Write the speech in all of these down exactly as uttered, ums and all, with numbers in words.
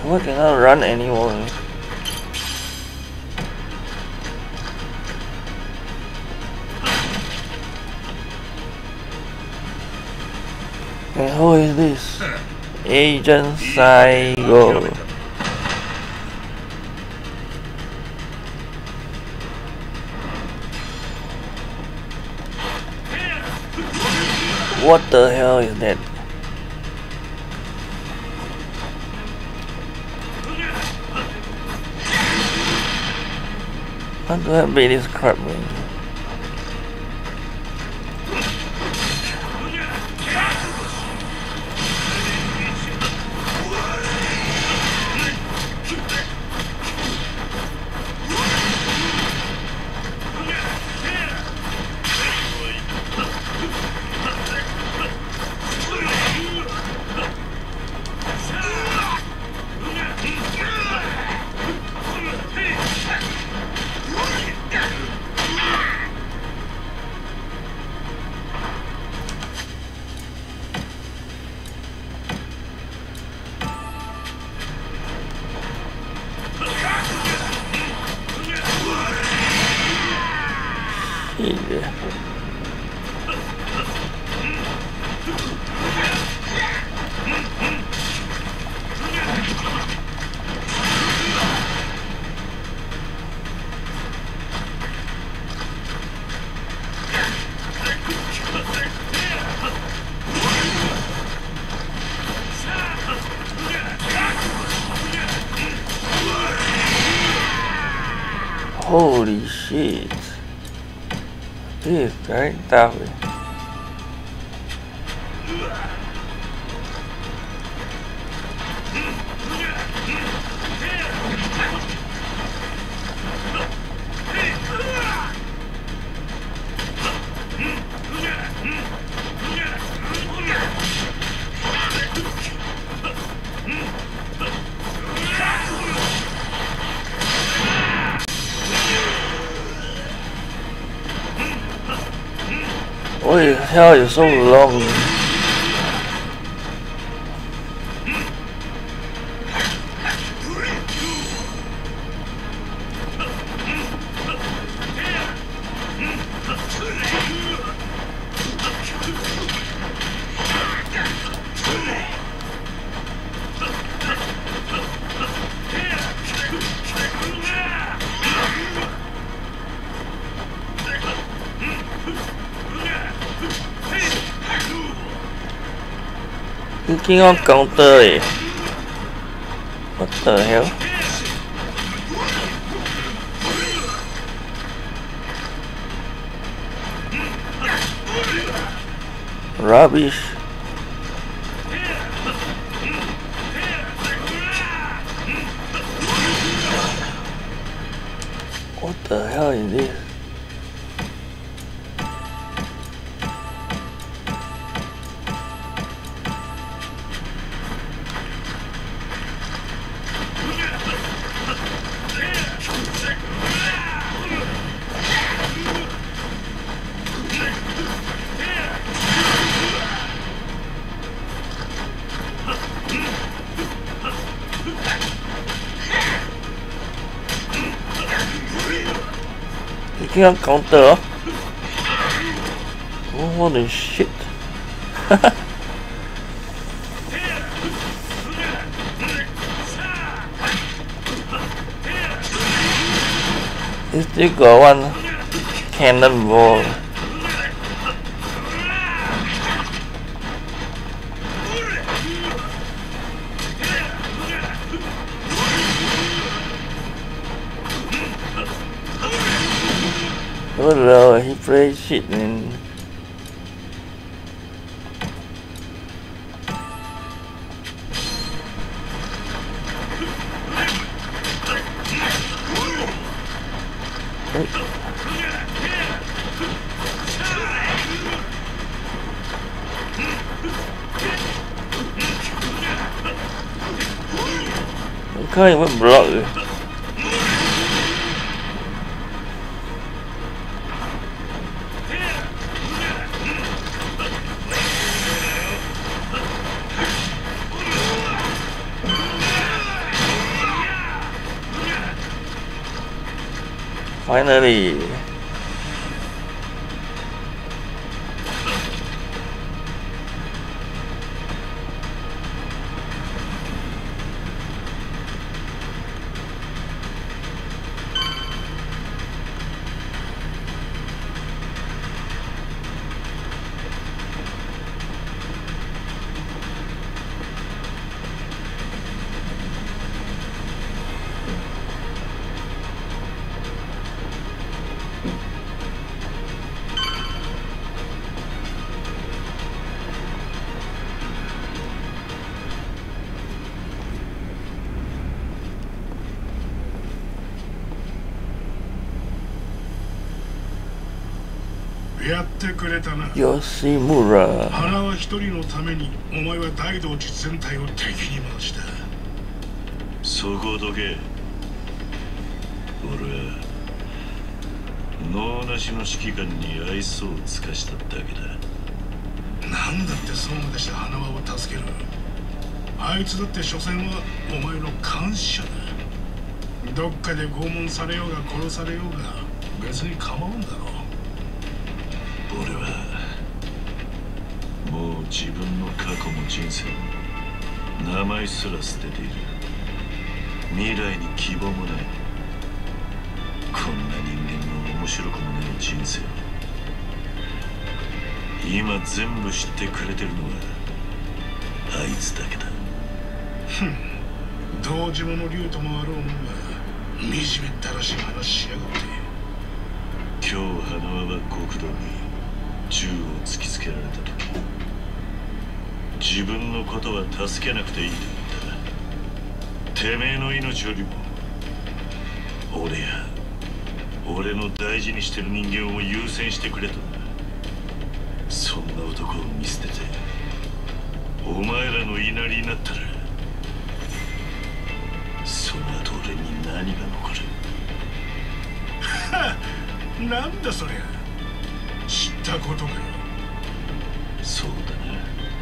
Why cannot run anymore? And who is this? Agent Saigo. What the hell is that? What do I beat this crap man? Yeah. Holy shit. This right that way. What the hell is so long? Looking on counter eh. What the hell? Rubbish. What the hell is this? You can't counter. Oh, holy shit. He still got one cannonball. Oh no, he plays shit man. I can't even block it. Finally. Yoshimura。 花は一人のために、お前は大道実全体を敵に回した。 そこどけ。俺は脳なしの指揮官に愛想を尽かしただけだ。 なんだってそうまでして花輪を助ける。あいつだって所詮はお前の監視者だ。どっかで拷問されようが殺されようが別に構わんだろう。 俺はもう自分の過去も人生も名前すら捨てている。未来に希望もない。こんな人間の面白くもない人生を今全部知ってくれてるのはあいつだけだ。 ふん、堂島の竜ともあろうもんが惨めったらしい話しやがって。 今日花輪は極道に銃を突きつけられた時、自分のことは助けなくていいと言った。てめえの命よりも俺や俺の大事にしてる人間を優先してくれとな。そんな男を見捨ててお前らの言いなりになったら、その後俺に何が残る。 はっ、なんだそりゃ。知ったことかよ。 そうだな。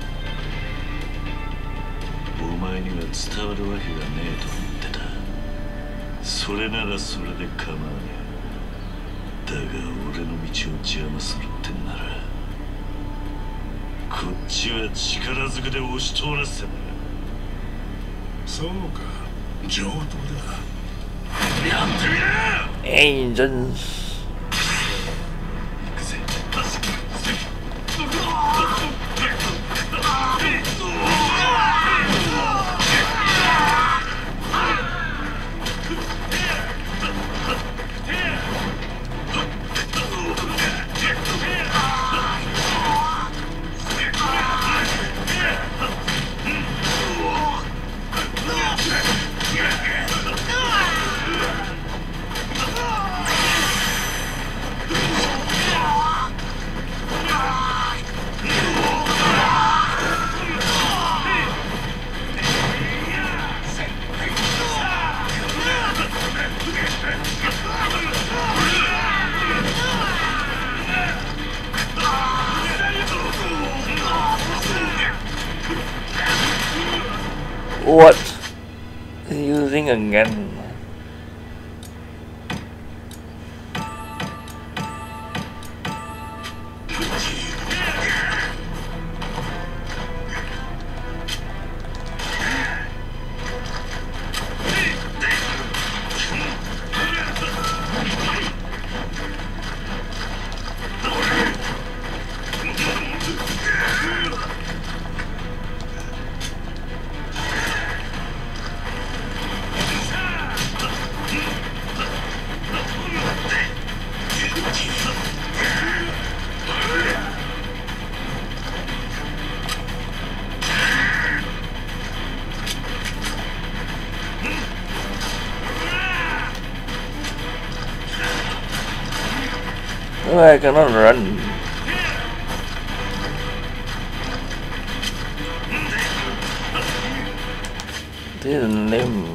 お前には伝わるわけがねえと思ってた。それならそれで構わねえ。だが俺の道を邪魔するってんなら、こっちは力ずくで押し通らせてな。 そうか、上等だ。やってみな。 エンジェンス。What? Using again. Oh, I cannot run. This is lame.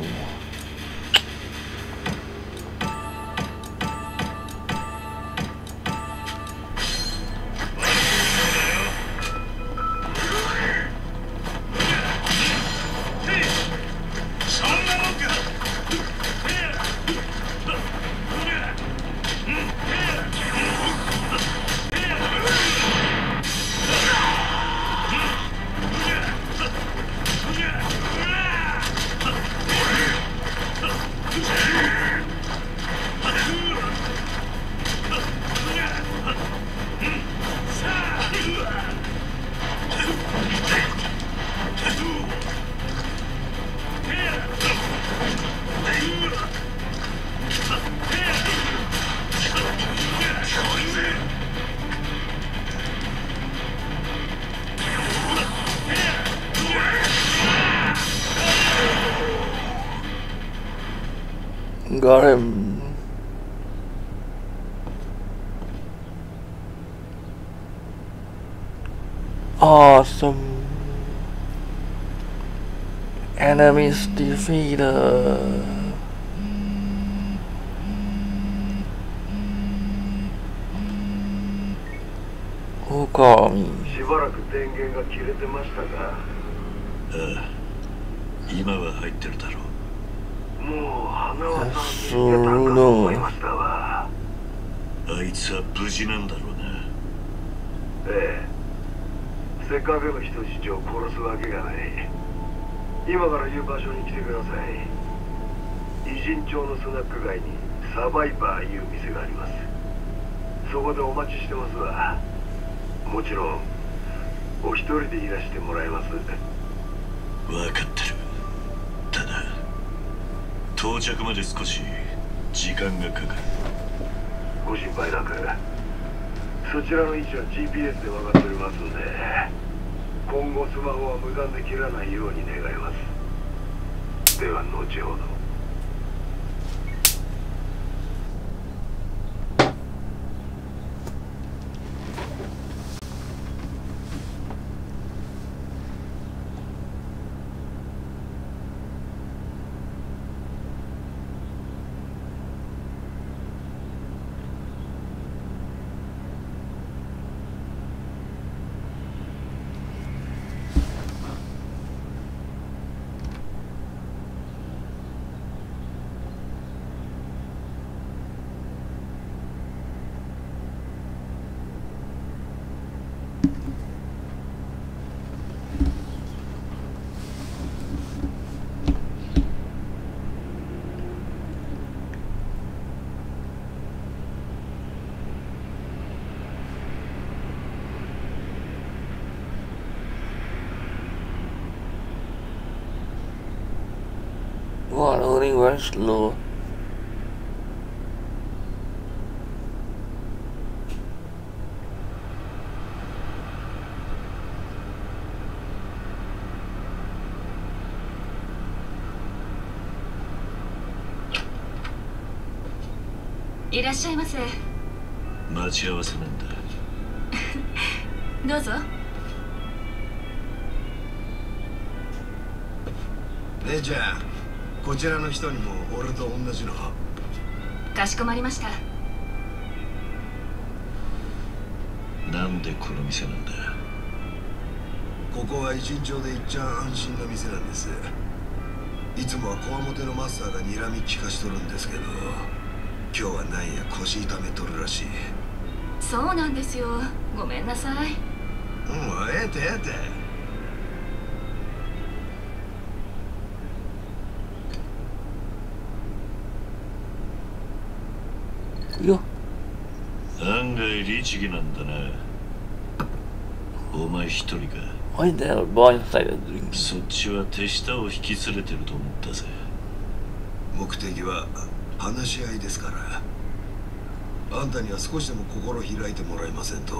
got him. Awesome. Enemies defeated. オオカミ。 しばらく電源が切れてましたが。ああ、今は入ってるだろう。 もう花輪さんに逃げたんかと思いましたわ。 あいつは無事なんだろうな。 ええ、せっかくの人質を殺すわけがない。今から言う場所に来てください。偉人町のスナック街にサバイバーいう店があります。そこでお待ちしてますわ。もちろんお一人でいらしてもらえます。 分かってる。ただ到着まで少し時間がかかる。 ご心配なく。そちらの位置は ジーピーエス で分かっておりますんで、今後スマホは無断で切らないように願います。では後ほど。 Wow, loading very slow. 「いらっしゃいませ。 待ち合わせなんだ。 どうぞ。 姉ちゃん、こちらの人にも俺と同じの。 かしこまりました。 なんでこの店なんだ。 ここは偉人町でいっちゃん安心な店なんです。いつもはこわもてのマスターが睨み利かしとるんですけど、今日はなんや腰痛めとるらしい。 そうなんですよ。ごめんなさい。 うん、ええてええて。 よ案外律儀なんだな。お前一人か。 Why the hell boy inside the drink? そっちは手下を引き連れてると思ったぜ。 目的は話し合いですから。あんたには少しでも心開いてもらえませんと。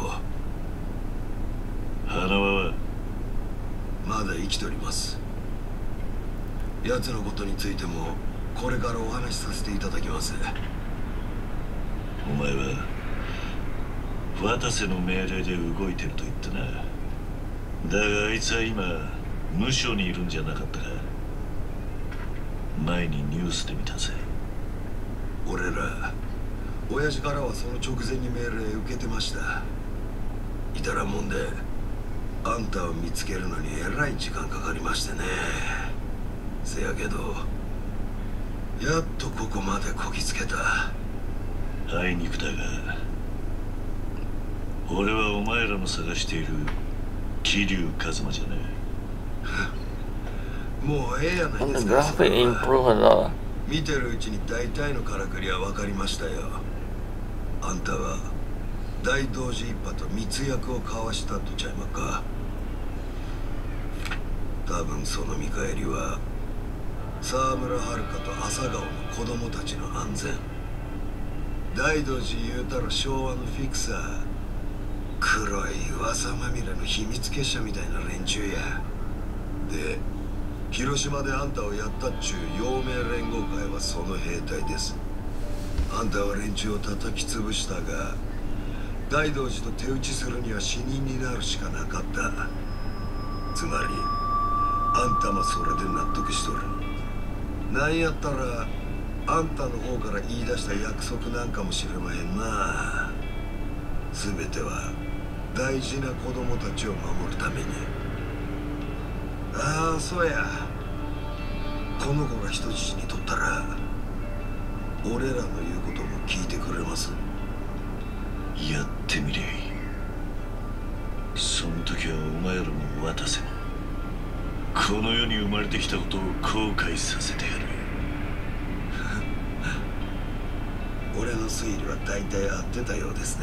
花輪はまだ生きております。奴のことについてもこれからお話しさせていただきます。 お前は渡瀬の命令で動いてると言ったな。だがあいつは今無所にいるんじゃなかったか。前にニュースで見たぜ。 俺ら親父からはその直前に命令受けてました。いたらもんであんたを見つけるのにえらい時間かかりましてね。せやけどやっとここまでこぎつけた。 あいにくだが俺はお前らの探している桐生一馬じゃねえ。もうええやない And で the すか。 graphic improved a lot. 見てるうちに大体のからくりは分かりましたよ。あんたは大同時一派と密約を交わしたとちゃいまっか。多分その見返りは沢村遥と朝顔の子供たちの安全。大同時言うたら昭和のフィクサー、黒い噂まみれの秘密結社みたいな連中や。で広島であんたをやったっちゅう陽明連合会はその兵隊です。あんたは連中を叩き潰したが、大道寺と手打ちするには死人になるしかなかった。つまりあんたもそれで納得しとる。なんやったらあんたの方から言い出した約束なんかもしれまへんな。全ては大事な子供たちを守るために。ああ、そうや、この子が人質にとったら俺らの言うことも聞いてくれます？ やってみりゃいい。その時はお前らも渡せもこの世に生まれてきたことを後悔させてやる。 俺の推理は大体合ってたようですね。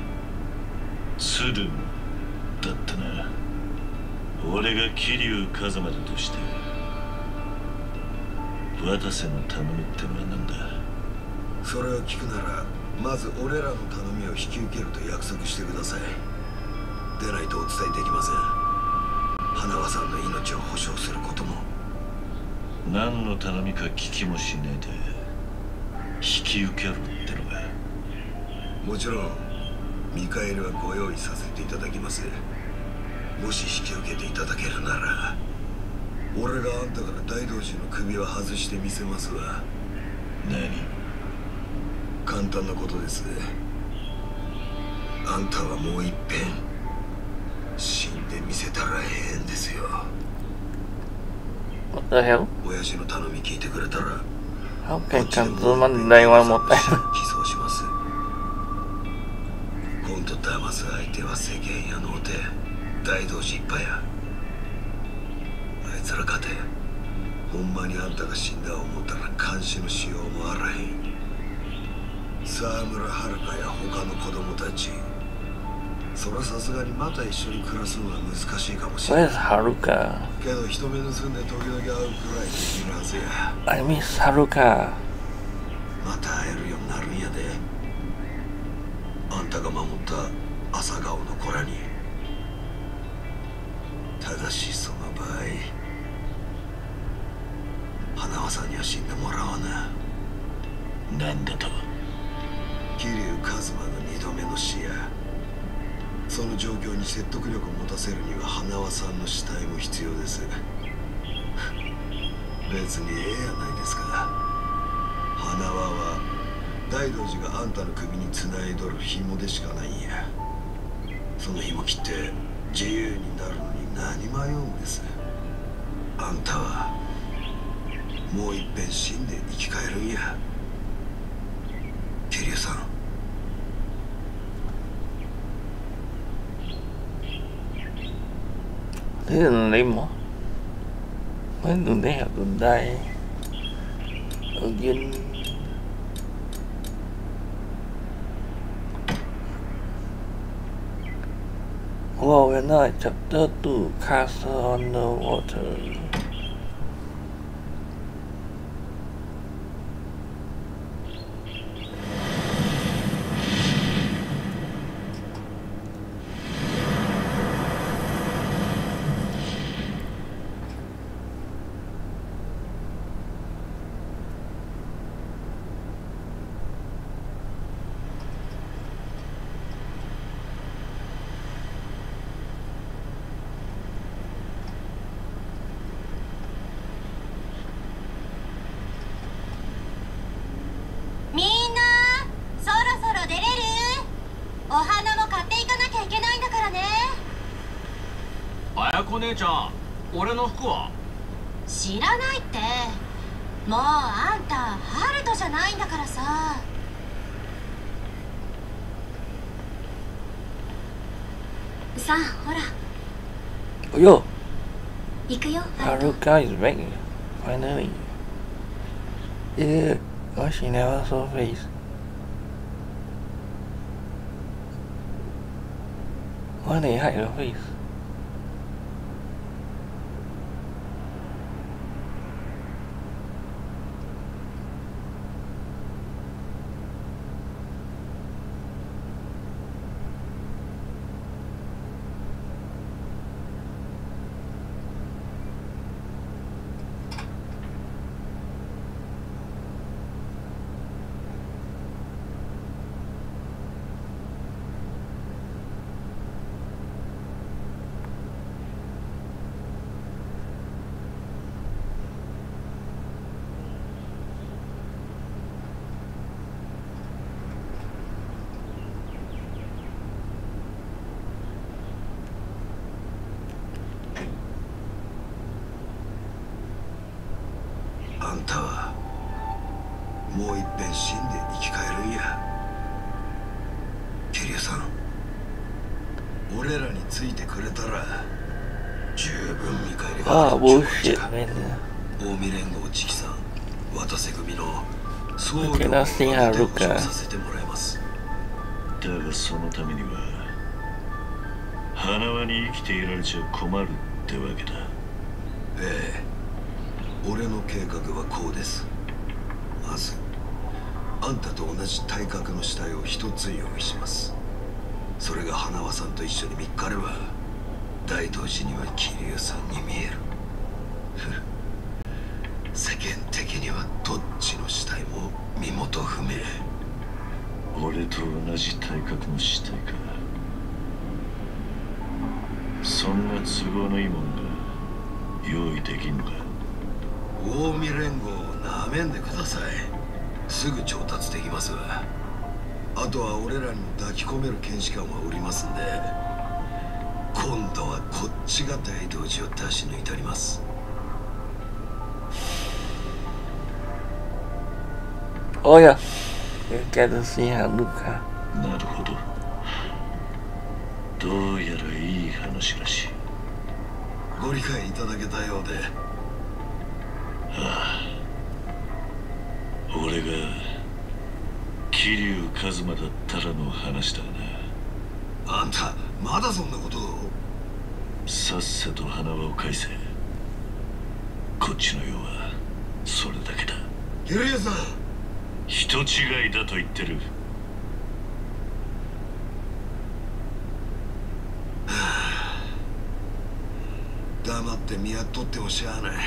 鶴だったな。俺が桐生一馬だとして渡せの頼みってのは何だ？ それを聞くならまず俺らの頼みを引き受けると約束してください。でないとお伝えできません。花輪さんの命を保証することも。 何の頼みか聞きもしねえで引き受けろってのが。 もちろん見返りはご用意させていただきます。もし引き受けていただけるなら俺があんたから大道寺の首は外してみせますわ。 何？ 簡単なことです。あんたはもういっぺん死んでみせたらええんですよ。 What the hell? 親父の頼み聞いてくれたら How can Kazuma die one more time? 寄贈します。今度騙す相手は世間やのうて大道寺いっぱいや。あいつらかてほんまにあんたが死んだ思ったら監視のしようもあらへん。沢村遥や他の子供たち、それはさすがにまた一緒に暮らすのは難しいかもしれない。 Where's Haruka? けど人目盗んで時々会うくらいできるはずや。 I miss Haruka. また会えるようになるんやで。あんたが守った朝顔の子らに。ただしその場合花輪さんには死んでもらわな。 何だと？ 桐生一馬の二度目の死や。その状況に説得力を持たせるには花輪さんの死体も必要です。別にええやないですか。花輪は大道寺があんたの首につないどる紐でしかないんや。その紐切って自由になるのに何迷うんです。あんたはもういっぺん死んで生き返るんや。桐生さん。 Thế là lấy mà mấy đường đây học đường đây ở dinh wow, another chapter two, Castle Underwater. お姉ちゃん、俺の服は？ 知らないって。もうあんたハルトじゃないんだからさ。さあほら。 およ。 行くよ。 Haruka is back finally. Yeah, why she never saw face? Why they hide her face? さん、俺らについてくれたら十分見返りがある。 ああ、bullshit, man. 近江連合直参渡瀬組の総領を Okay, nothing あるか。 させてもらいます。 だがそのためには花輪に生きていられちゃ困るってわけだ。 ええ、俺の計画はこうです。まずあんたと同じ体格の死体を一つ用意します。それが花輪さんと一緒に見っかれば大東寺には桐生さんに見える。世間的にはどっちの死体も身元不明。 俺と同じ体格の死体か。そんな都合のいいもんが用意できんのか。 近江連合をなめんでください。すぐ調達できますわ。あとは俺らにも抱き込める検視官はおりますんで、今度はこっちが大東寺を出し抜いてあります。 Oh ya, quero sim a Luca. なるほど。どうやらいい話らしい。 ご理解いただけたようで。 ああ、俺が桐生一馬だったらの話だな。 あんたまだそんなことを。 さっさと花輪を返せ。こっちの用はそれだけだ。 桐生さん、 人違いだと言ってる。 黙って見やっとってもしゃあない。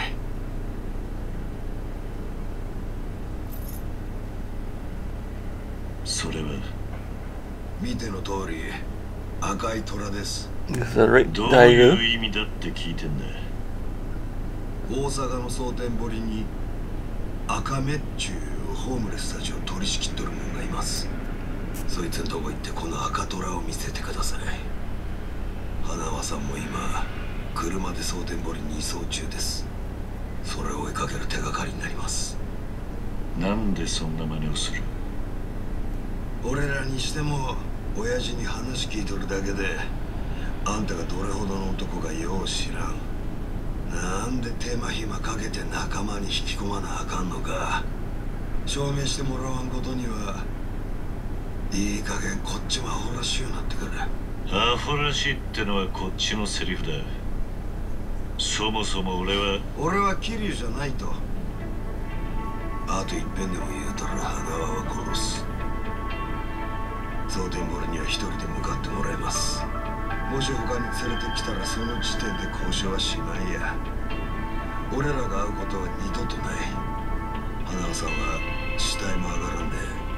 それは見ての通り赤い虎です。 Is it right? どう Tiger? いう意味だって聞いてんだ。 大阪の蒼天堀に赤目っちゅうホームレスたちを取り仕切っとる者がいます。そいつんとこ行ってこの赤虎を見せてください。花輪さんも今車で蒼天堀に移送中です。それを追いかける手がかりになります。 なんでそんな真似をする。 俺らにしても親父に話聞いとるだけであんたがどれほどの男かよう知らん。なんで手間暇かけて仲間に引き込まなあかんのか証明してもらわんことにはいい加減こっちもアホらしゅうなってくる。 アホらしいってのはこっちのセリフだ。そもそも俺は俺は桐生じゃないと。あと一遍でも言うたら花輪は殺す。蒼天堀には一人で向かってもらいます。もし他に連れてきたらその時点で交渉はしまいや。俺らが会うことは二度とない。花輪さんは死体も上がらんで。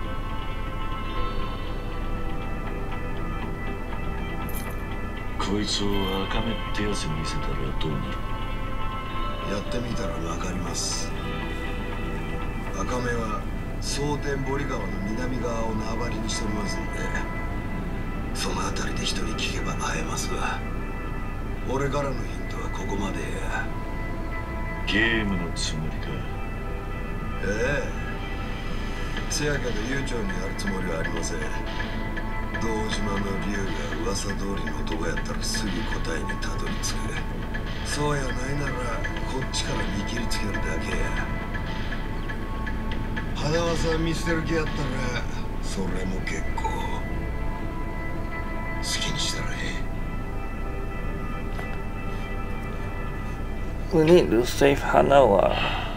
こいつを赤目ってやつに見せたらどうなる。 やってみたら分かります。赤目は蒼天堀川の南側を縄張りにしておりますんで、その辺りで人に聞けば会えますわ。俺からのヒントはここまでや。 ゲームのつもりか。 ええ、せやけど悠長にやるつもりはありません。堂島の竜が噂通りの男やったらすぐ答えにたどり着く。そうやないならこっちから見切りつけるだけや。花輪さん見捨てる気やったらそれも結構。好きにしたらええ。 We need to save Hanawa.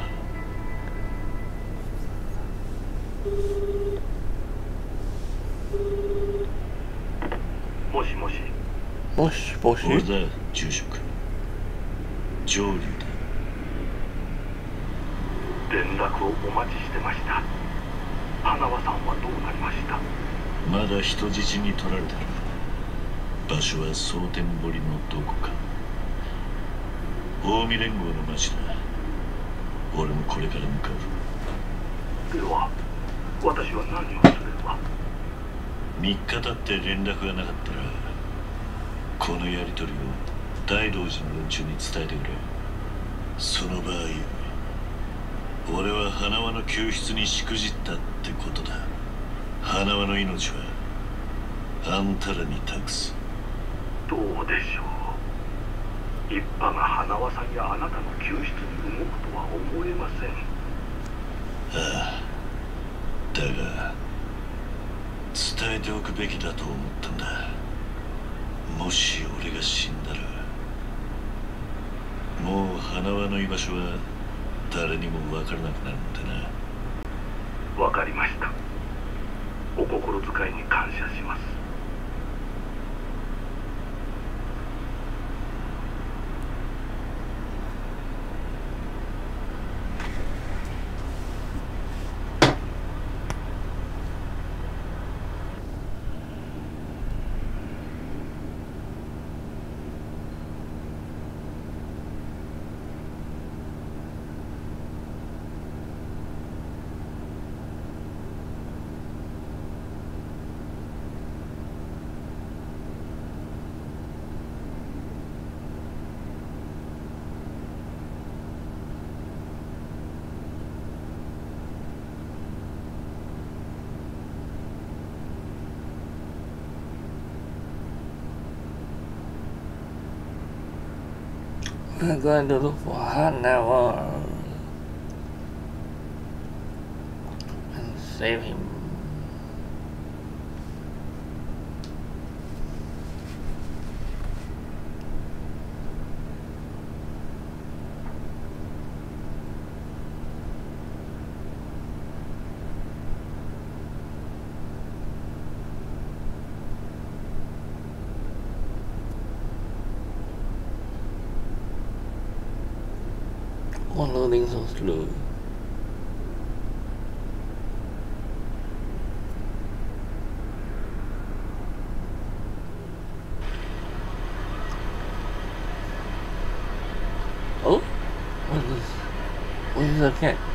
もしもし。 もしもし。 俺だ、住職。上流だ。 連絡をお待ちしてました。花輪さんはどうなりました。 まだ人質に取られてる。場所は蒼天堀のどこか。近江連合の町だ。俺もこれから向かう。 では私は何をすれば。 みっか経って連絡がなかったらこのやり取りを大道寺の連中に伝えてくれ。その場合俺は花輪の救出にしくじったってことだ。花輪の命はあんたらに託す。 どうでしょう。一派が花輪さんやあなたの救出に動くとは思えません。 ああ、だが伝えておくべきだと思ったんだ。もし俺が死んだらもう花輪の居場所は誰にも分からなくなるんだな。 わかりました。お心遣いに感謝します。 I'm going to look for Hanawa and save him. Oh, loading so slow. Oh, what is what is that cat?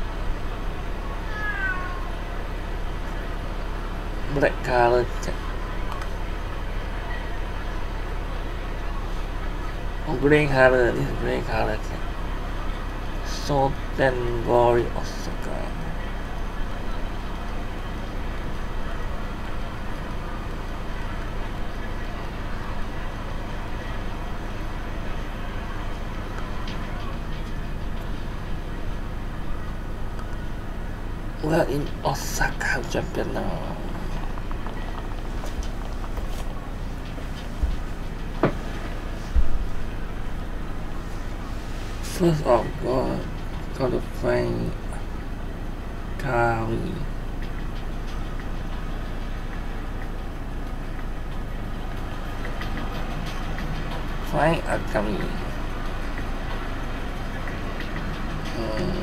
Black color cat. Oh, grey color. This is grey color cat. Sotenbori Osaka. We're in Osaka, Japan now. First of all, gotta find Kawi. Find Akami. Hmm.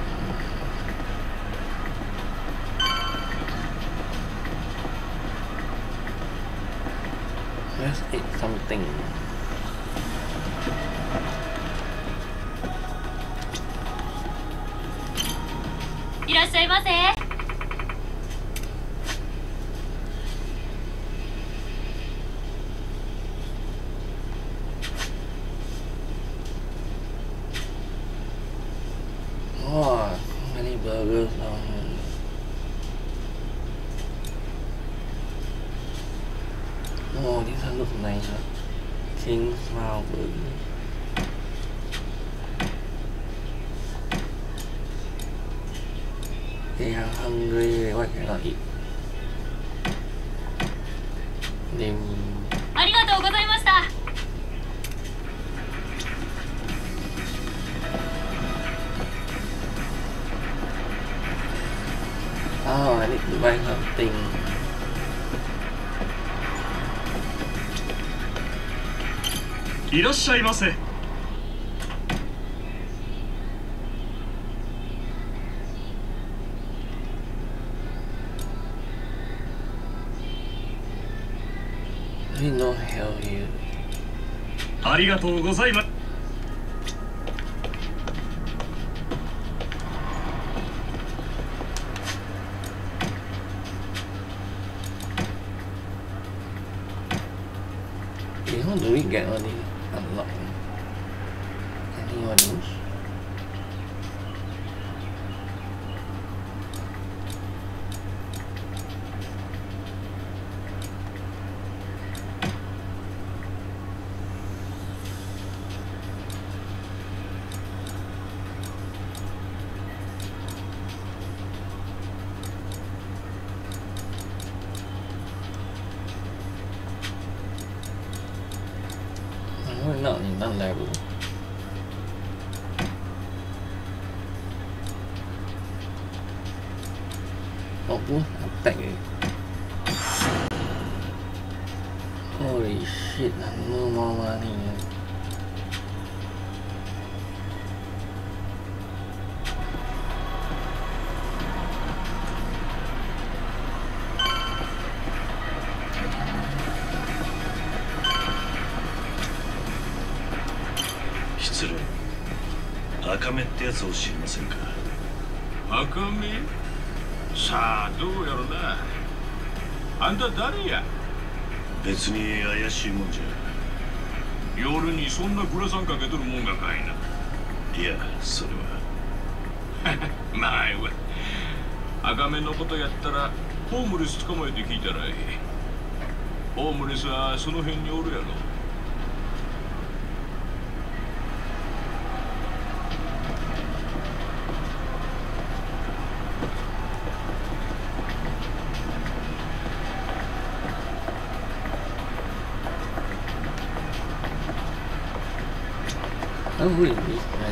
Let's eat something. Oh, many burgers now. Oh, this one looks nice. Huh? King Smile Burger. They are hungry. What can I eat? Name. ありがとうございました。 Oh, I need to buy something. いらっしゃいませ。 We no hell here. ありがとうございます。 Okay, how do we get all these unlocked? Anyone else? のに何レベル？Oh, attack it. Holy shit, no more money. Akame ってやつを知りませんか？ Akame？さあどうやろな。あんた誰や？ 別に怪しいもんじゃ。 夜にそんなグラサンかけとるもんがかいな。 いや、それはまあええわ。Akameのことやったらホームレス捕まえて聞いたらええ。ホームレスはその辺におるやろ。 Oh, really, man.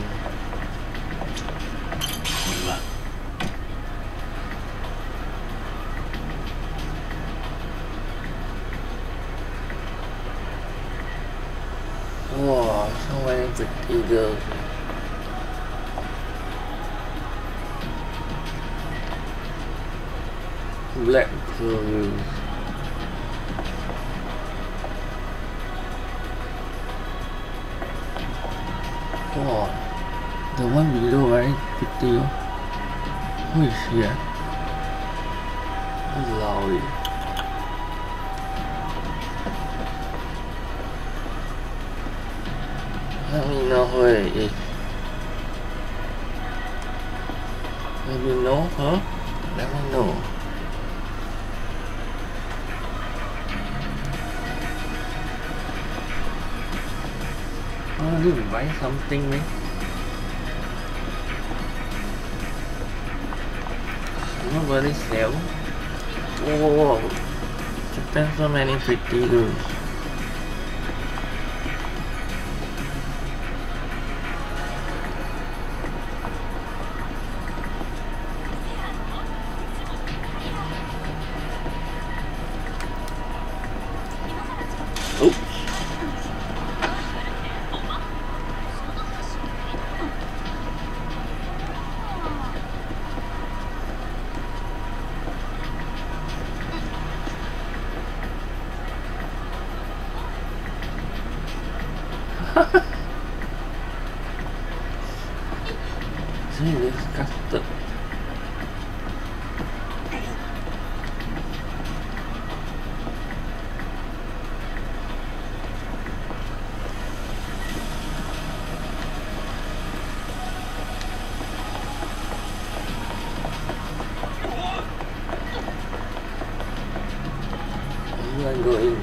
Wow, so many pretty girls. Black Pearl. Oh, the one below very pretty. Who is she? Lowry. Let me know who it is. Maybe know her? Let me know. Oh, you buy something, man. Nobody sell. Whoa, Japan, so many pretty girls. Oops. See this custard. You are going.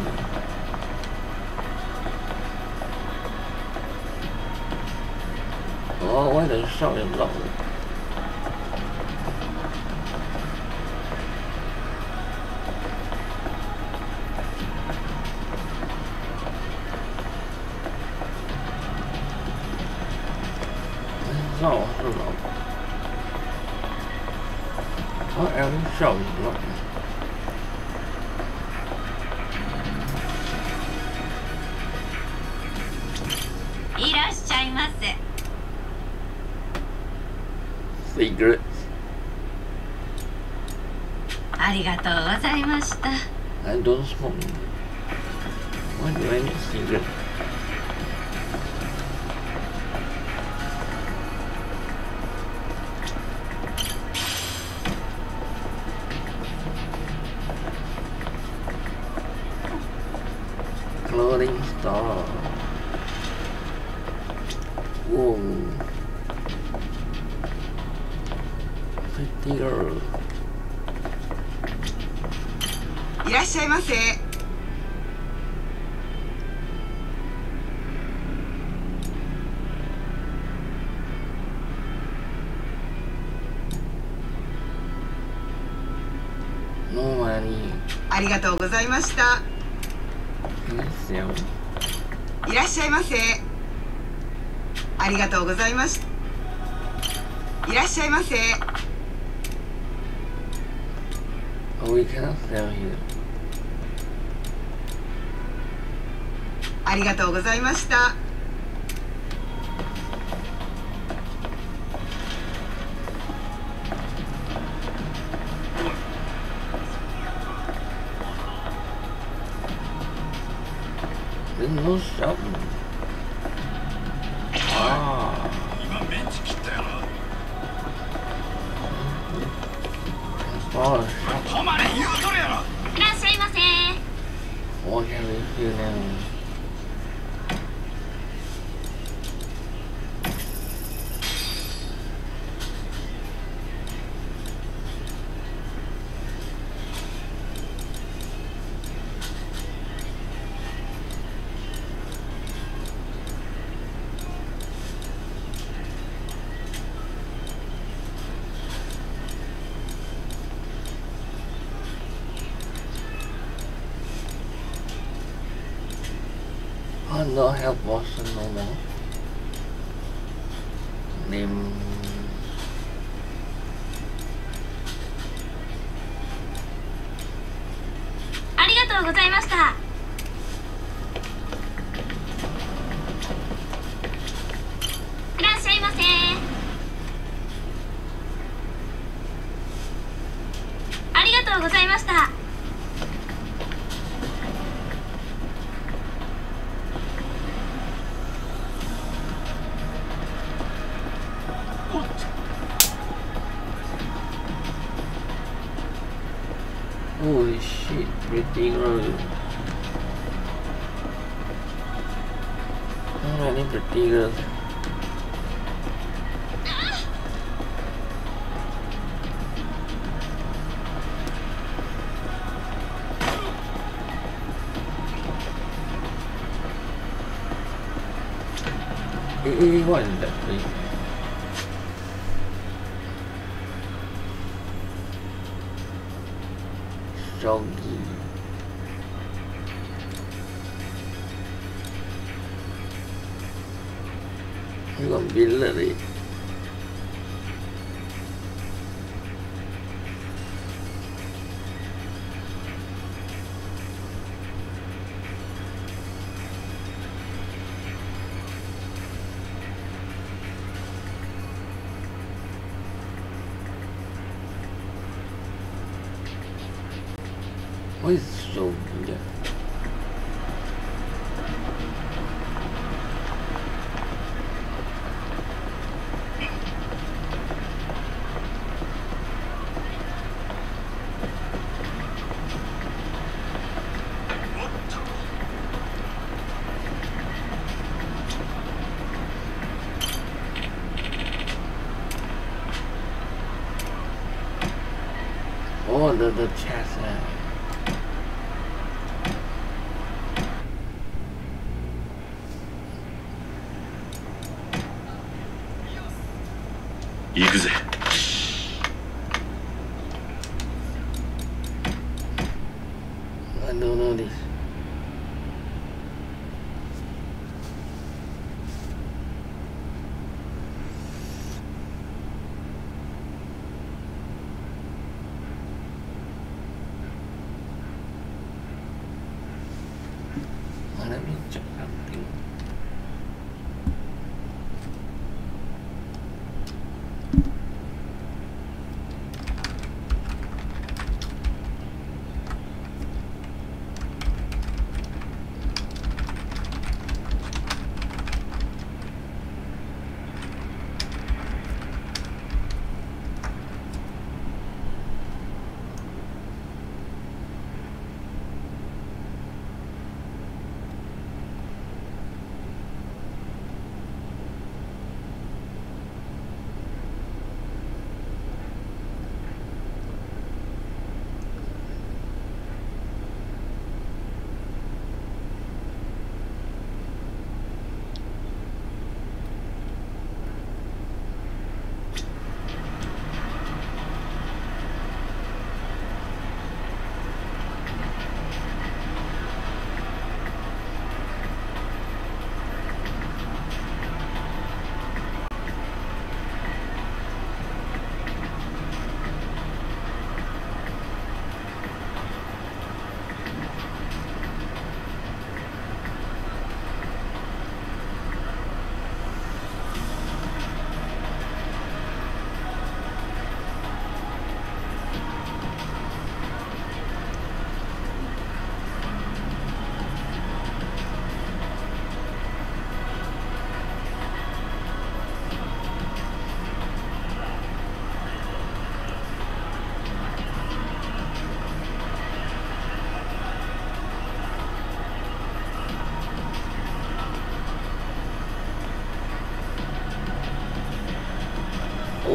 Oh, why the shot is loud? Sao so loud? What else shot is loud? Cigarettes. ありがとうございました。 I don't smoke. Why do I need cigarette? Clothing store. Whoa. Pretty girl. いらっしゃいませ。 No money. ありがとうございました。 いいですよ。 いらっしゃいませ。ありがとうございました。いらっしゃいませ。 Oh, we cannot sell here. ありがとうございました。 There's no shop. Ah. 今メンチ切ったよな。 Oh, 止まれ言うとるやろ。 いらっしゃいませ。 what can we do now? Oh, no help Boston no more. Name. Arigatou gozaimashita. Irashaimase. Arigatou gozaimashita. Holy shit, pretty girl. How many pretty girls? Hey, what is that thing? Soggy. You got Billy. What is so good? Oh, the, the chest. Uh, 行くぜ。 I don't know this. Let me check something.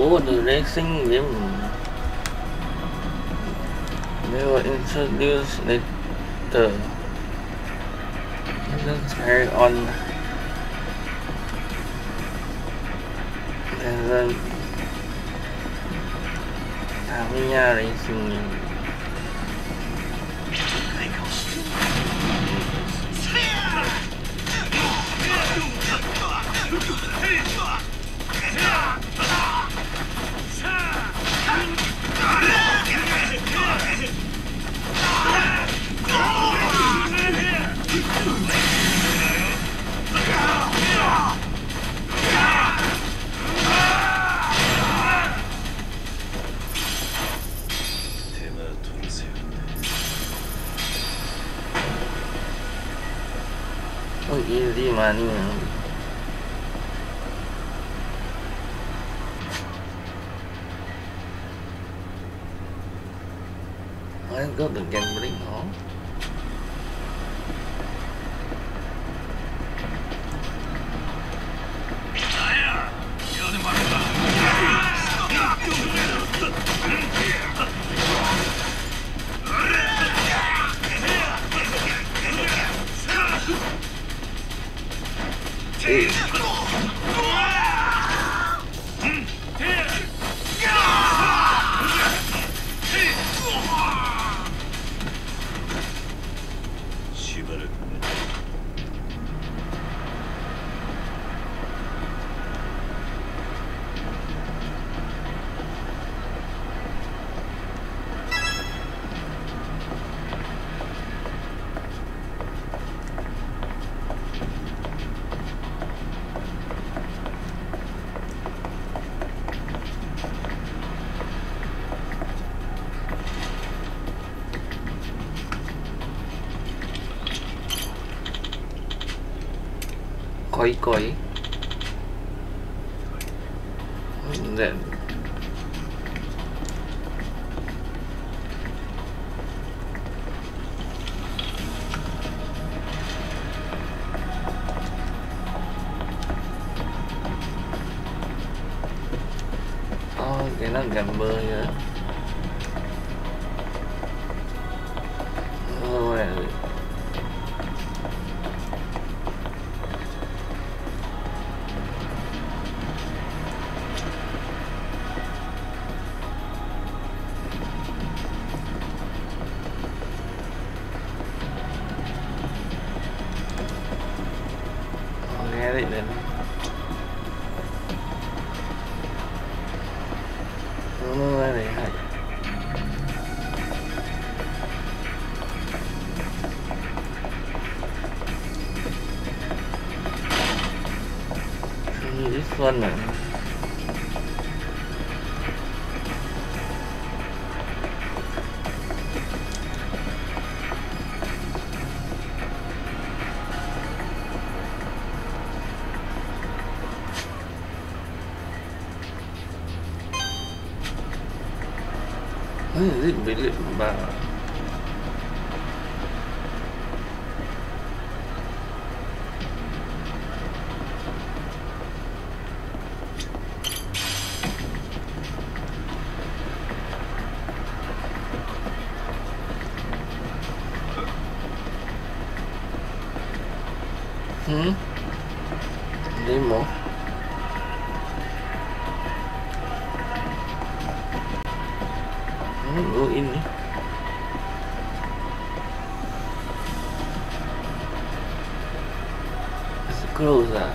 Oh, the racing game. They were introduced later. Let's carry on. And then Tamiya Racing Game. Oh, easy money. I got the gambling on. Hey. 恋恋でoh cái nó gamble vậy đó. Oh, nghe đấy lên nó này hay this one này Ini bilik mbak. Hmm? Demo. Oh ini it's close ah.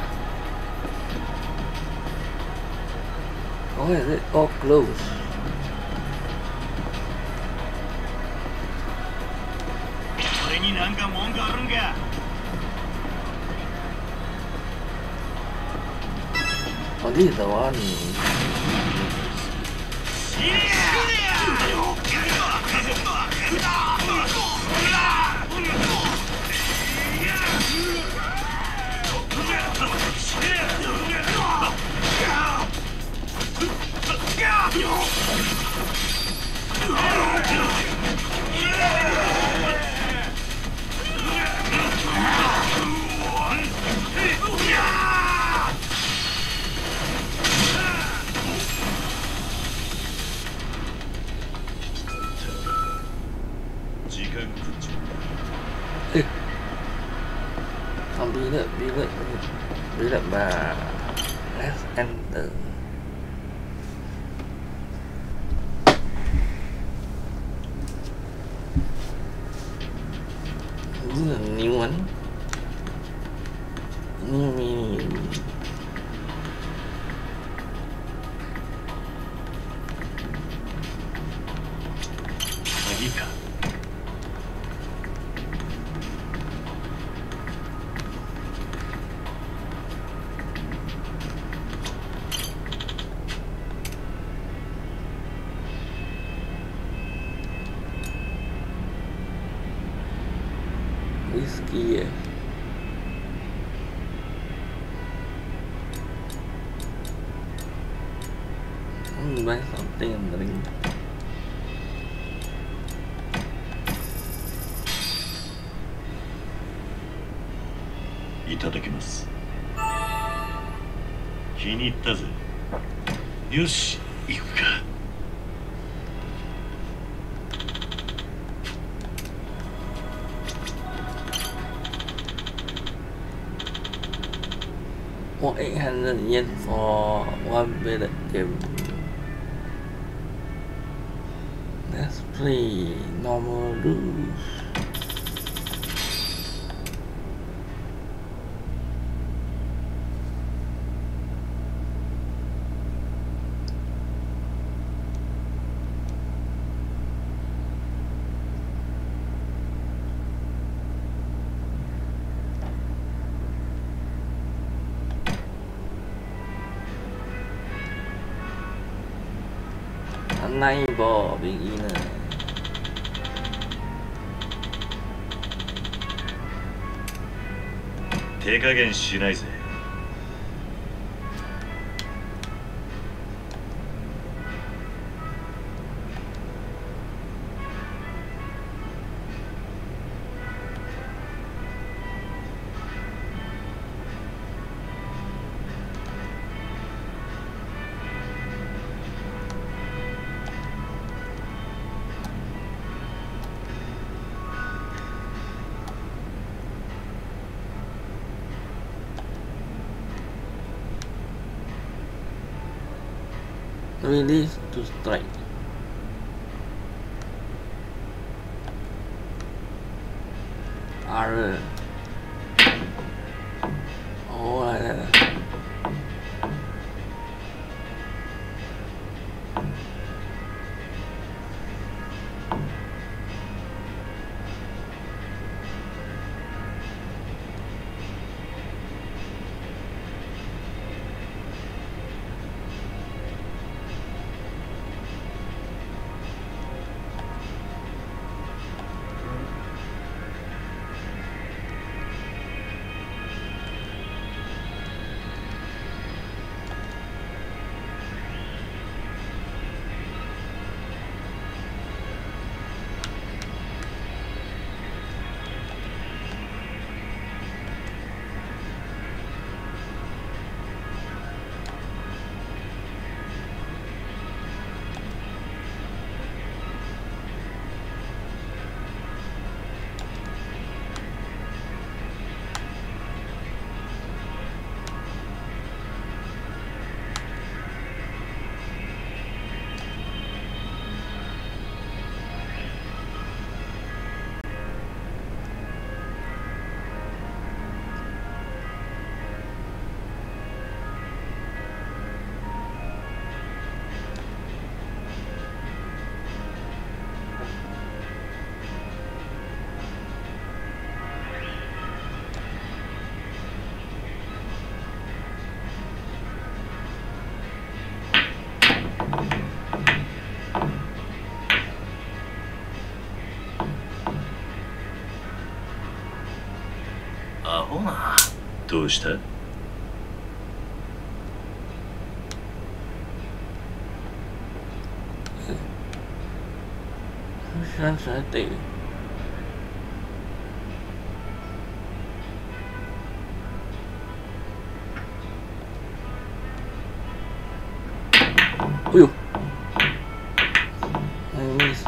Oh is it all close? Oh this is the one. Không biết được, biết được, biết được mà. Let's enter. This is a new one. New menu. Magika. Whiskey ya. Hmm, buy something and drink. Itadakimasu. 気に入ったぜ。よし、行くか。 For eight hundred yen for one better game. Let's play normal rules. Unable beginner. 手加減しないぜ。 Release to strike. R. Oh, lại đây. アホな。どうした？ Sáng sẽ tiền. Ui dồi. I missed.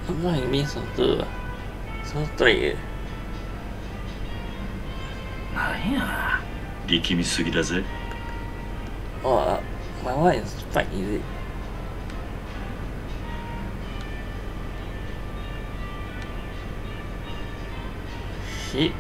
ก็ยังมีสองตัวสองตัวอีกなんや力みすぎだぜ。 ああまあまあスパイでShit.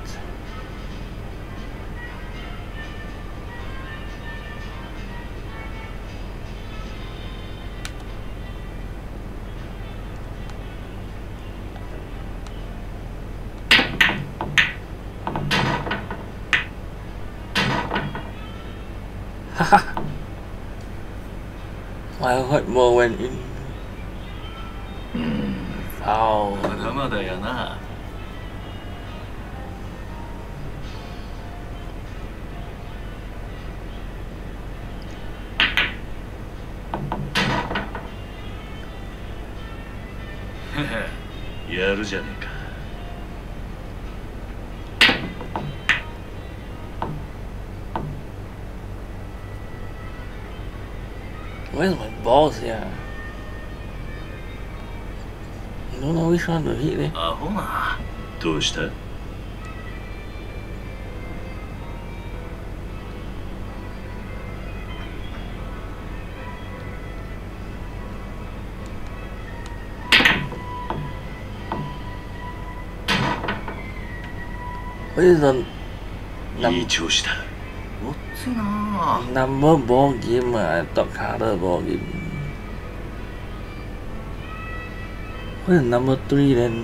Haha. My heart more went in. Oh. まだまだやな。 やるじゃねえか。 Where's my balls here? I don't know which one to hit it. アホな。 どうした？ What is the いい調子だ。 ごっついな。 number ball game? I thought harder ball game. What is number three then?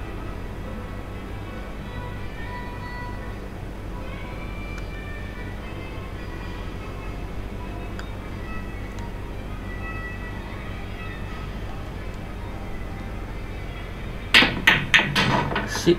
Shit.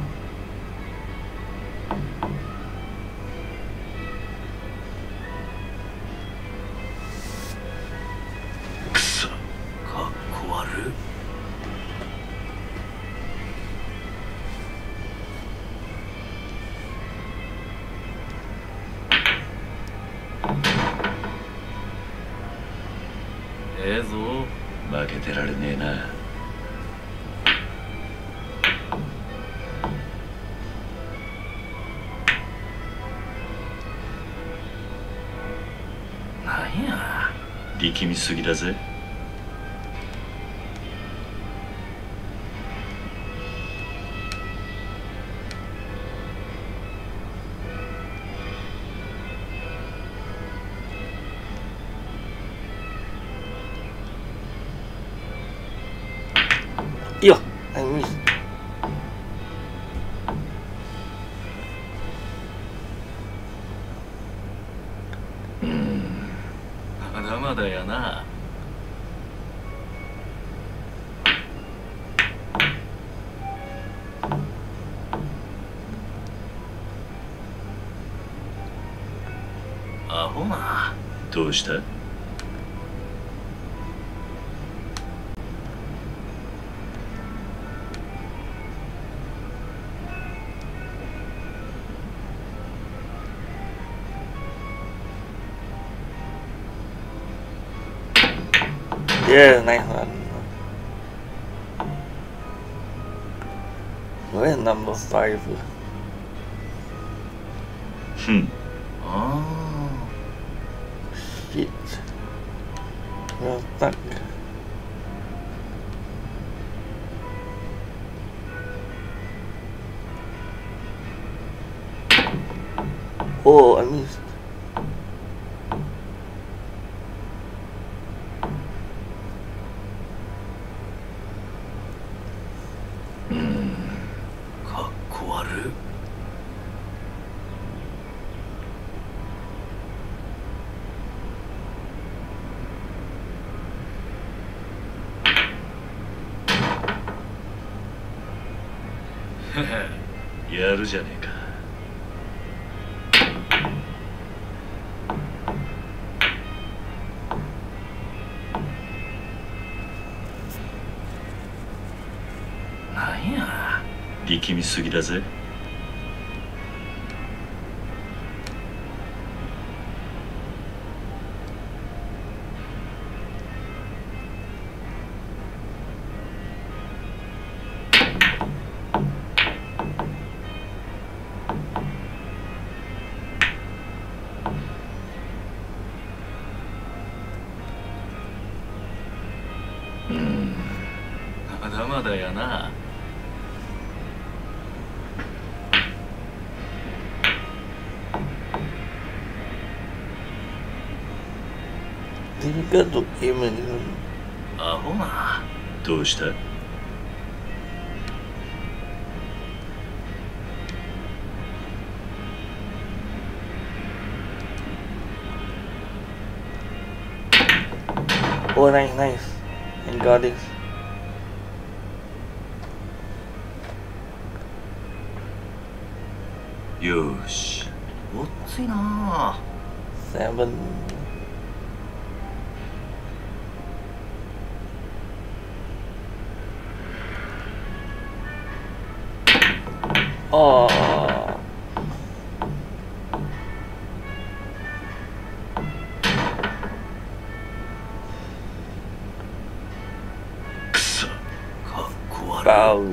Like 力みすぎだぜ。 Yo, I missed. Hmm. まだまだやな。アホな。 どうした？ Yeah, nice one. Where's number five? Hmm. Ah. Shit. We're stuck. Oh, I missed. Hmm. やるじゃねえか。 なんや。 力みすぎだぜ。 だまだやな。 Difficult to aim and アホな。 どうした？ Oh, nice, nice. And got this. よし。 おっついな。 Seven. Oh. Wow.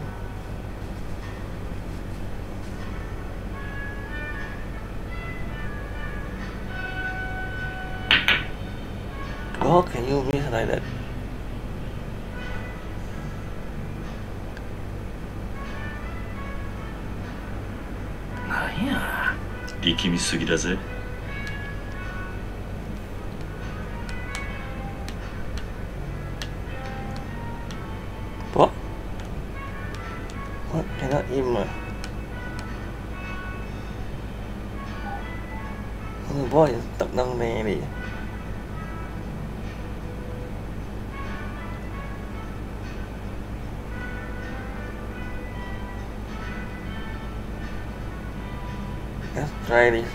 How can you miss like that? なんや。 力みすぎだぜ。 What? What cannot aim? Oh boy, tập nâng này đi. Let's try this.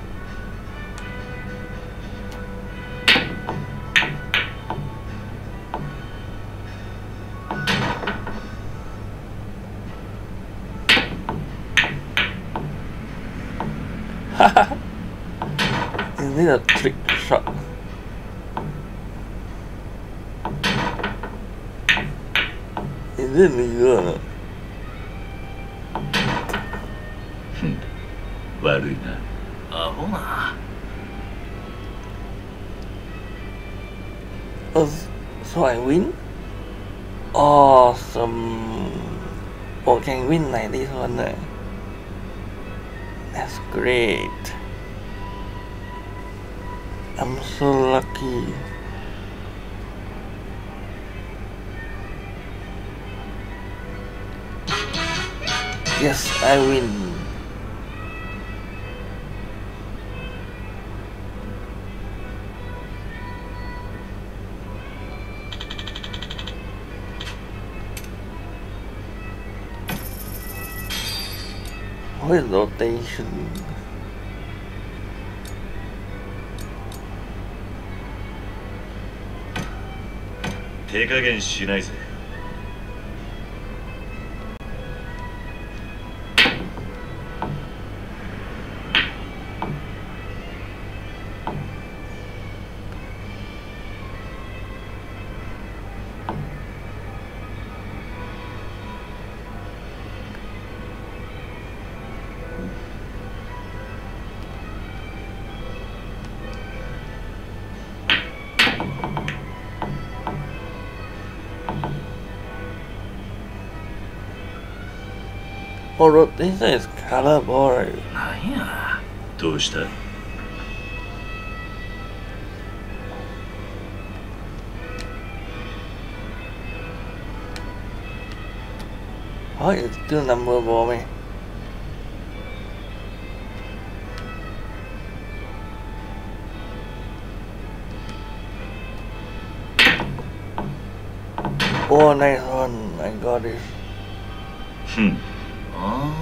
Is this a trick shot? Is it legal? 悪いな。 アホな。 Oh, so I win? Awesome. Oh, can win like this one. That's great. I'm so lucky. Yes, I win. What is rotation? 手加減しないぜ。 Oh, rotation is color board. なんや。 どうした？ Oh, it's still number ball, man. Oh, nice one. I got it. ふん。 あ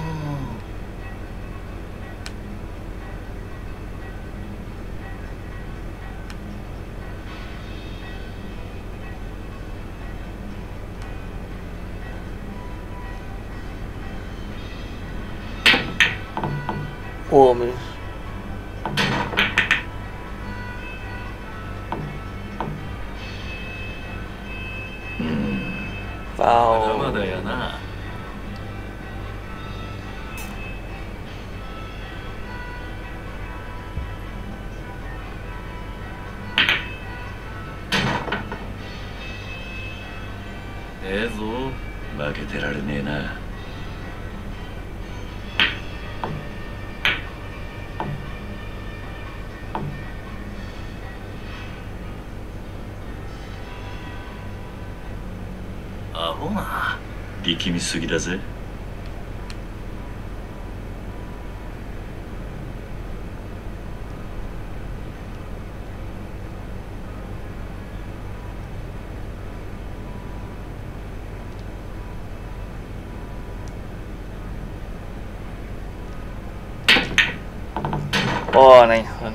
Oh, miss. Foul. まだまだやな。 Oh, ええぞ。 負けてられねえな。 アホな。 力みすぎだぜ。 Oh, nice one.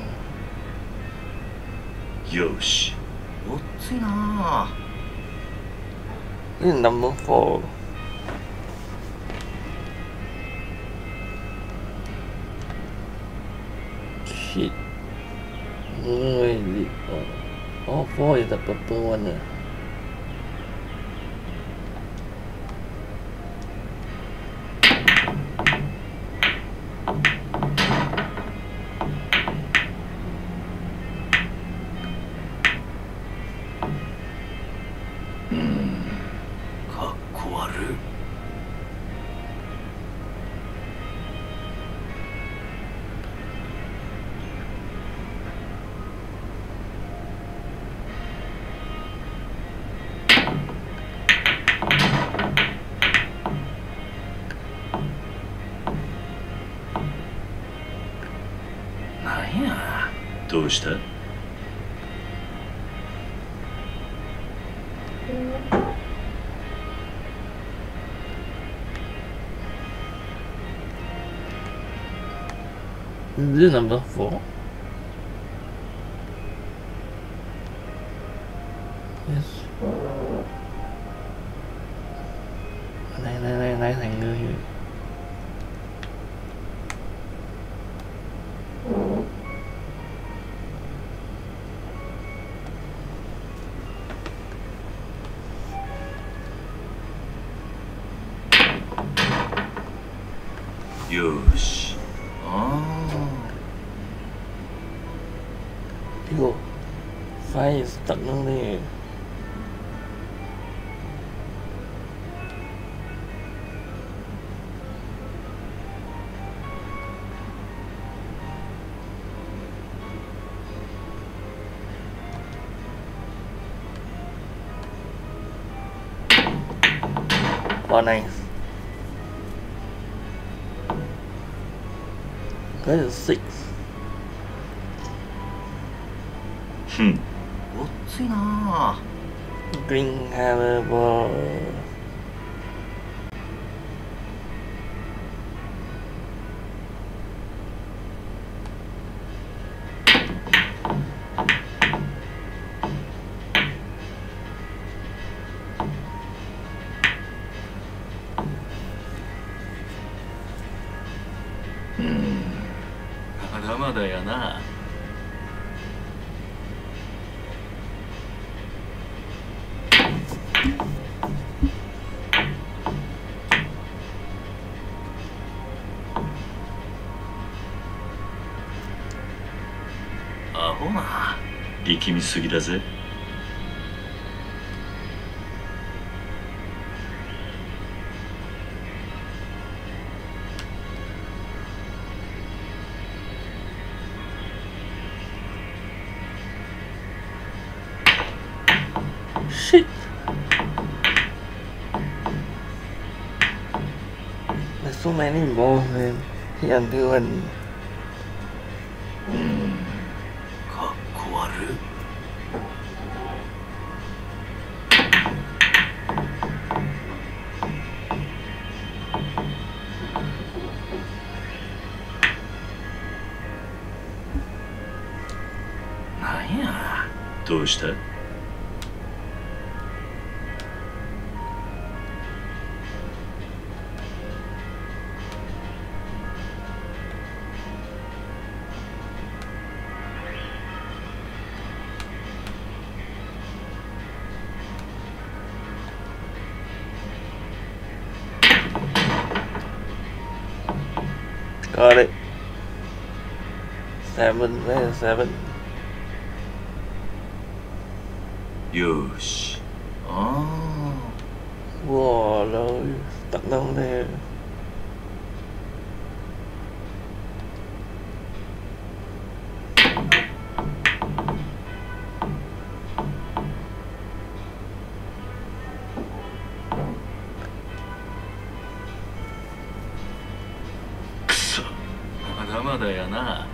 よし。 おっついな。 This is number four. Shit. Where is it? Oh, oh, four is the purple one. Uh. なんや。 どうした？ Is this number four? Yes. Này này này này thành người. よし。 ああ。 Yo, five is stuck down there. Oh, nice. That is six. ふん。 おっついな。 Green hammer ball. Hmm. まだまだやな。アホな。 力みすぎだぜ。 Shit. There's so many balls, man. He until one. かっこ悪い。なんや。 どうした？ Got it. Seven, where's seven? よし。 あ Wow rồi, tận đông này. まだやな。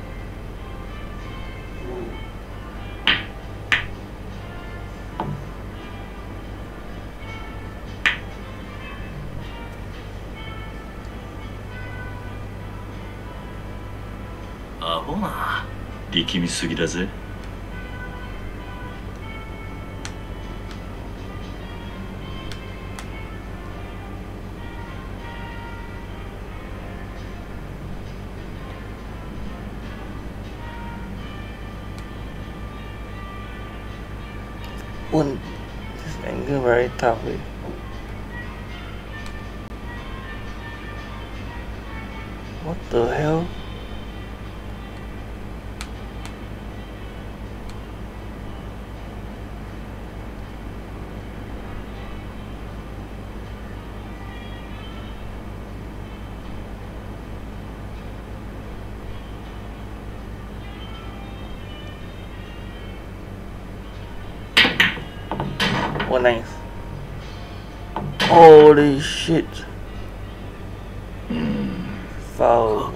アホな。 力みすぎだぜ。 One, this angle very tough. What the hell? Oh, nice. Holy shit. Foul.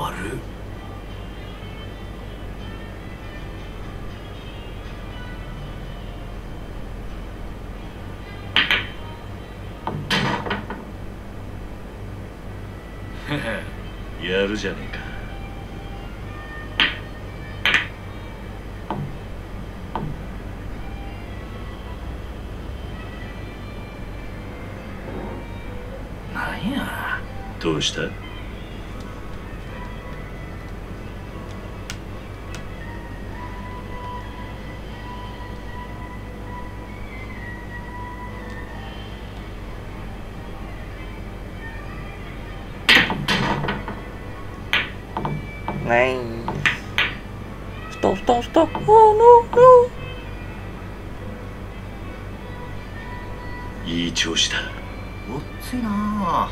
Hehe. やるじゃねえか。どうした？ Nice. Stop, stop, stop. Oh, no, no. いい調子だ。 おっついな。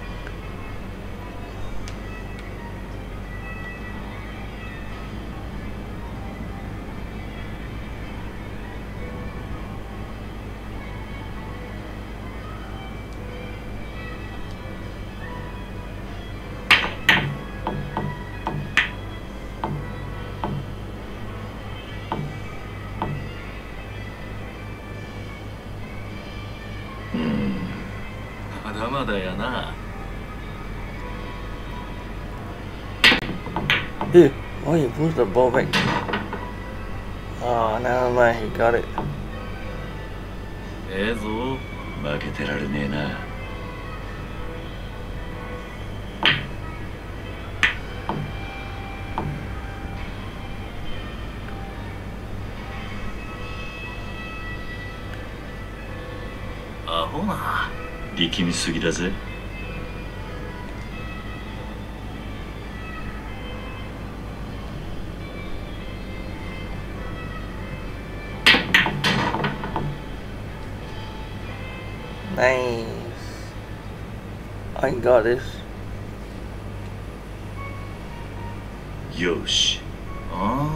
まだまだやな。 Dude, why you push the ball back? Oh, never mind, he got it. ええぞ。 負けてられねえな。 アホな。 力みすぎだぜ。 Nice. I got this. よし。 あ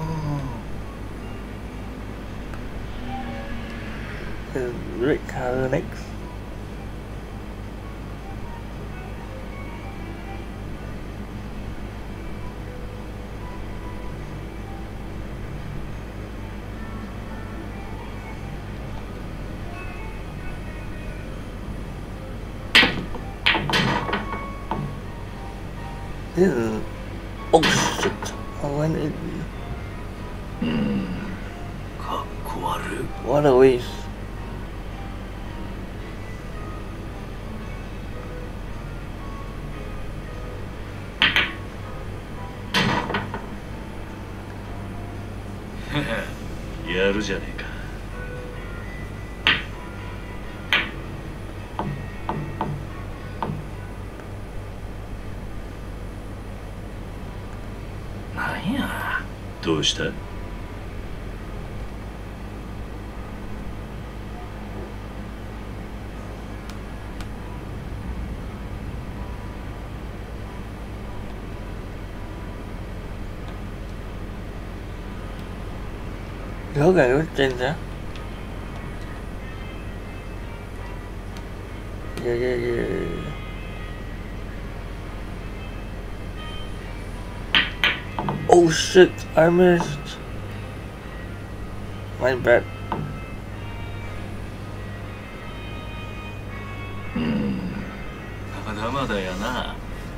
あ。 Is Rick Carter next? This is... Oh shit! I went in. かっこ悪い。 What a waste. Hehe. やるじゃねえか。 なんや。 どうした？ Gỡ gàng ở trên sao? Yeah, yeah, yeah. Oh shit, I missed. My bad. Hmm. まだまだやな。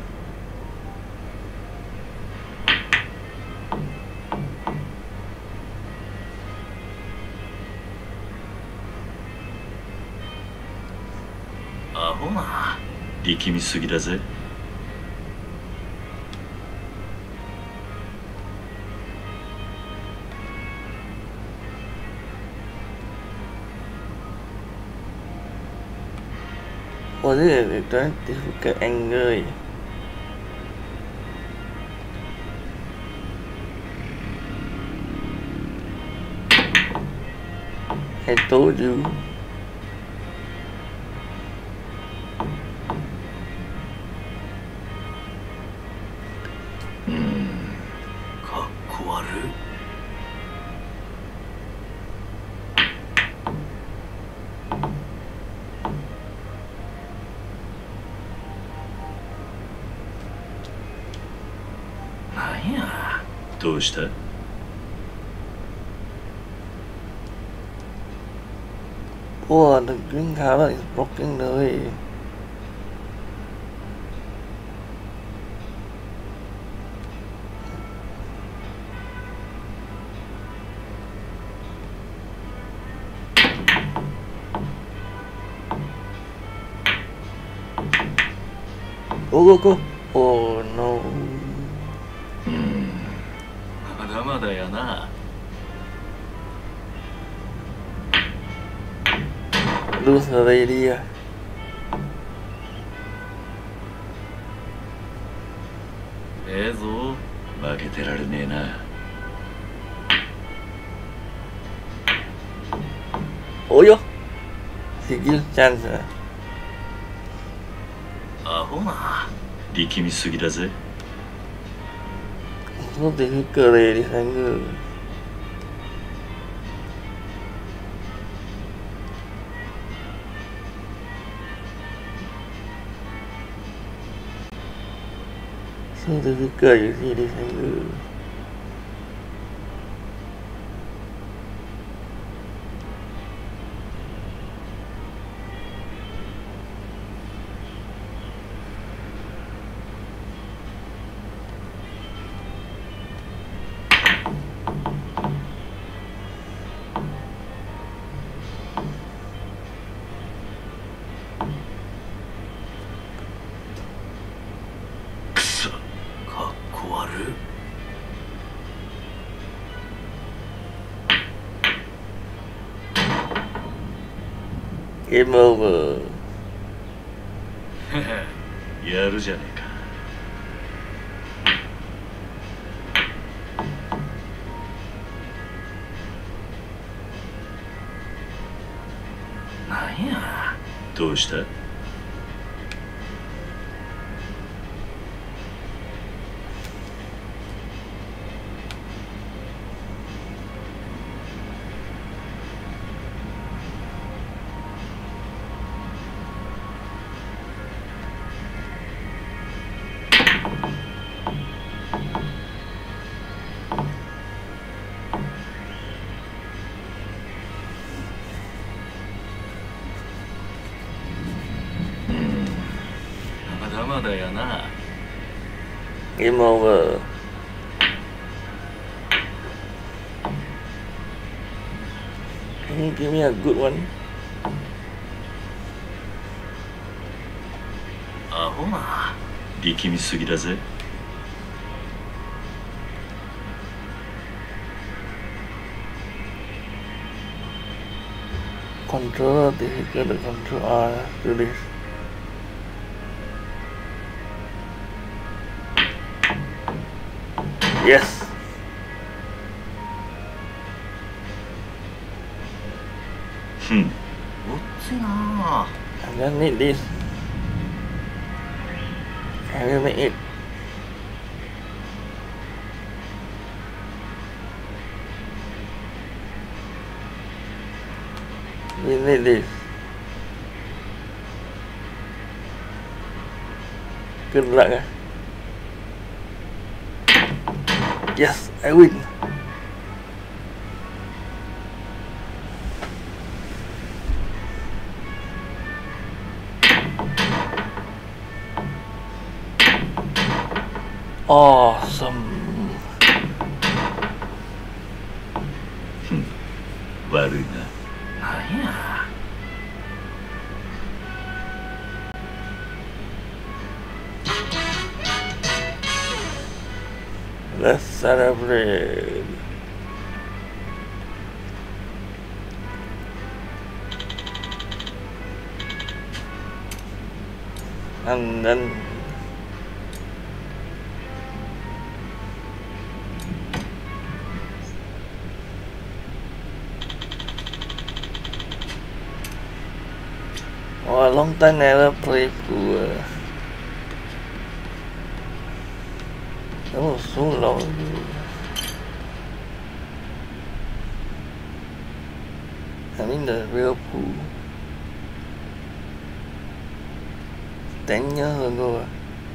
アホな。 力みすぎだぜ。 Ủa thế là tới cái anh ơi. I told you. Hmm. かっこ悪い。なんや。 どうした？ Ủa, the green color is broken rồi. Oh, go, go. Oh, no. うん。まだまだやな。 Lose the radio. ええぞ。 負けてられねえな。 Oh, yo. Skill chance. アホな。 力みすぎだぜ。 Nó thì cái cờ lề đi sang người. Sao thì cái cờ gì đi sang người. Game over. やるじゃねえか。 なんや。 どうした？ まだやな。 Game over. Can you give me a good one? アホな。 力みすぎだぜ。 Control difficult to control R to this. Yes. ふん。 おっついな。 I just need this. I will make it. We need this. Good luck. Yes, I win. Awesome. 悪いな。 なんや。 Let's celebrate. And then oh, a long time never played pool. That was so long ago. I mean the real pool. Ten years ago.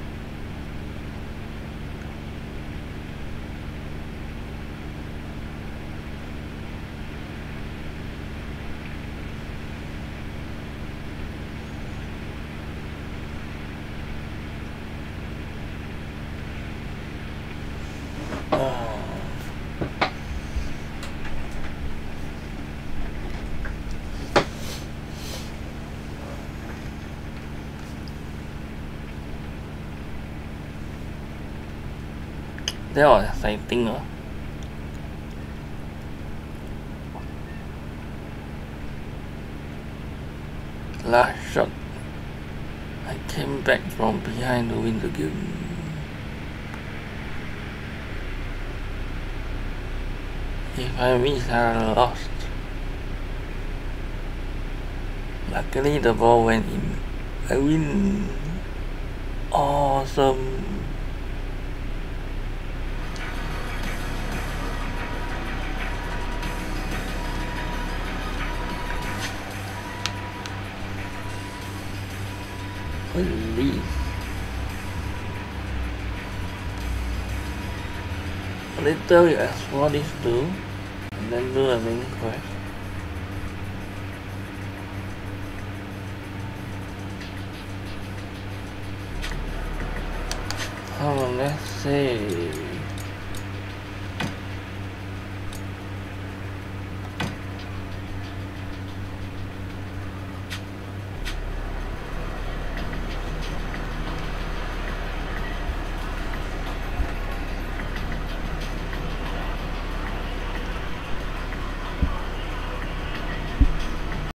That was exciting. Huh? Last shot, I came back from behind to win the game. If I miss, I lost. Luckily the ball went in. I win. Awesome. Holy. Later you explore these two and then do a main quest. Come on, let's see.